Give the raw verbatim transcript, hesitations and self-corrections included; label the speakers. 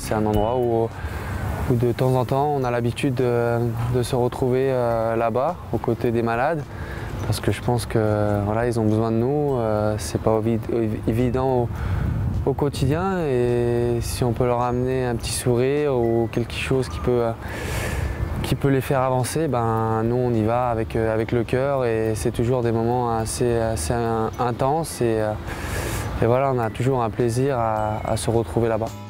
Speaker 1: c'est un endroit où, où de temps en temps on a l'habitude de, de se retrouver euh, là-bas, aux côtés des malades, parce que je pense que voilà, ils ont besoin de nous, euh, c'est pas évident au, au quotidien, et si on peut leur amener un petit sourire ou quelque chose qui peut, qui peut les faire avancer, ben, nous on y va avec, avec le cœur, et c'est toujours des moments assez, assez intenses, et, et voilà, on a toujours un plaisir à, à se retrouver là-bas.